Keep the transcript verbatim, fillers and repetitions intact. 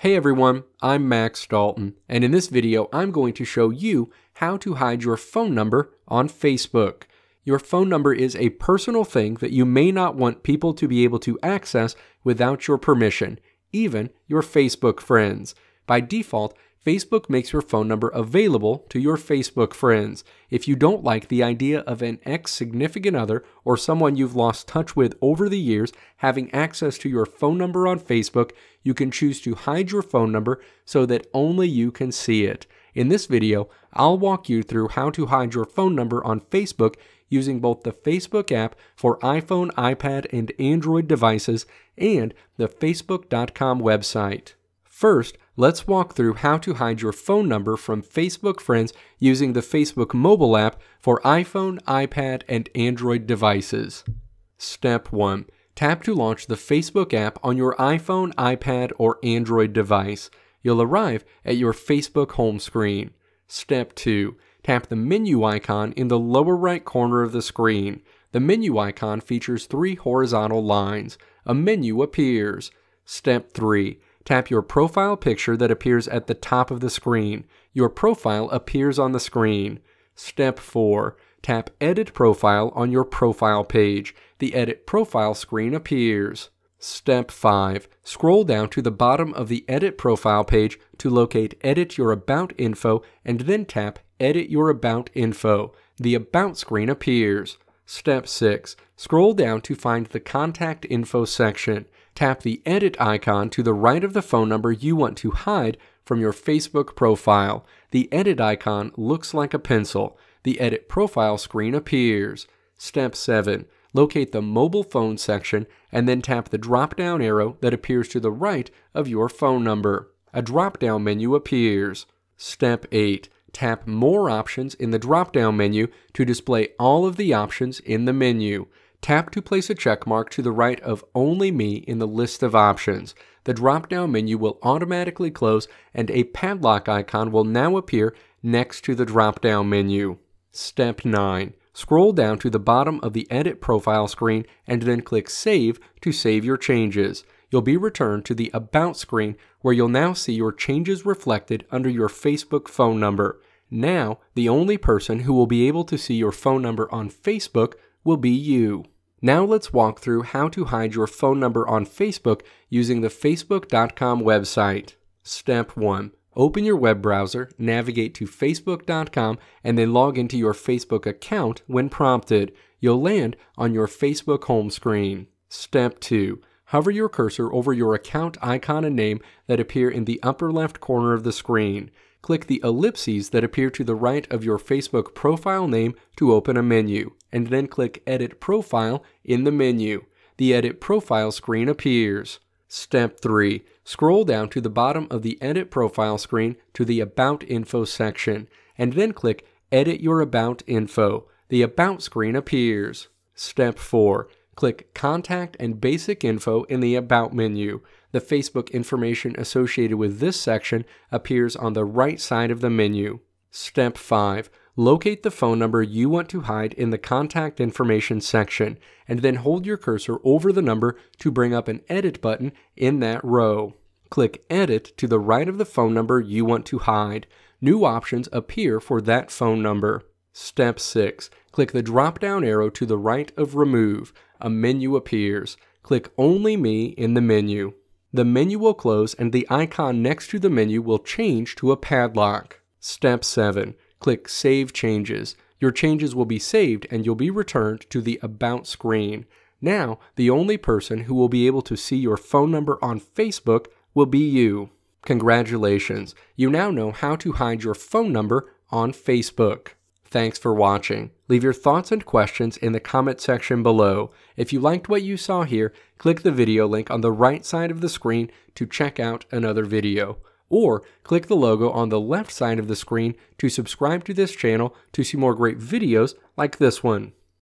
Hey everyone, I'm Max Dalton, and in this video I'm going to show you how to hide your phone number on Facebook. Your phone number is a personal thing that you may not want people to be able to access without your permission, even your Facebook friends. By default, Facebook makes your phone number available to your Facebook friends. If you don't like the idea of an ex-significant other or someone you've lost touch with over the years having access to your phone number on Facebook, you can choose to hide your phone number so that only you can see it. In this video, I'll walk you through how to hide your phone number on Facebook using both the Facebook app for iPhone, iPad, and Android devices and the Facebook dot com website. First, let's walk through how to hide your phone number from Facebook friends using the Facebook mobile app for iPhone, iPad, and Android devices. Step one. Tap to launch the Facebook app on your iPhone, iPad, or Android device. You'll arrive at your Facebook home screen. Step two. Tap the menu icon in the lower right corner of the screen. The menu icon features three horizontal lines. A menu appears. Step three. Tap your profile picture that appears at the top of the screen. Your profile appears on the screen. Step four. Tap Edit Profile on your profile page. The Edit Profile screen appears. Step five. Scroll down to the bottom of the Edit Profile page to locate Edit Your About Info and then tap Edit Your About Info. The About screen appears. Step six. Scroll down to find the Contact Info section. Tap the Edit icon to the right of the phone number you want to hide from your Facebook profile. The Edit icon looks like a pencil. The Edit Profile screen appears. Step seven. Locate the Mobile Phone section and then tap the drop-down arrow that appears to the right of your phone number. A drop-down menu appears. Step eight. Tap More Options in the drop-down menu to display all of the options in the menu. Tap to place a check mark to the right of Only Me in the list of options. The drop-down menu will automatically close and a padlock icon will now appear next to the drop-down menu. Step nine. Scroll down to the bottom of the Edit Profile screen and then click Save to save your changes. You'll be returned to the About screen where you'll now see your changes reflected under your Facebook phone number. Now, the only person who will be able to see your phone number on Facebook will be you. Now let's walk through how to hide your phone number on Facebook using the Facebook dot com website. Step one. Open your web browser, navigate to Facebook dot com, and then log into your Facebook account when prompted. You'll land on your Facebook home screen. Step two. Hover your cursor over your account icon and name that appear in the upper left corner of the screen. Click the ellipses that appear to the right of your Facebook profile name to open a menu, and then click Edit Profile in the menu. The Edit Profile screen appears. Step three. Scroll down to the bottom of the Edit Profile screen to the About Info section, and then click Edit Your About Info. The About screen appears. Step four. Click Contact and Basic Info in the About menu. The Facebook information associated with this section appears on the right side of the menu. Step five. Locate the phone number you want to hide in the Contact Information section, and then hold your cursor over the number to bring up an Edit button in that row. Click Edit to the right of the phone number you want to hide. New options appear for that phone number. Step six. Click the drop-down arrow to the right of Remove. A menu appears. Click Only Me in the menu. The menu will close and the icon next to the menu will change to a padlock. Step seven. Click Save Changes. Your changes will be saved and you'll be returned to the About screen. Now, the only person who will be able to see your phone number on Facebook will be you. Congratulations! You now know how to hide your phone number on Facebook. Thanks for watching. Leave your thoughts and questions in the comment section below. If you liked what you saw here, click the video link on the right side of the screen to check out another video. Or click the logo on the left side of the screen to subscribe to this channel to see more great videos like this one.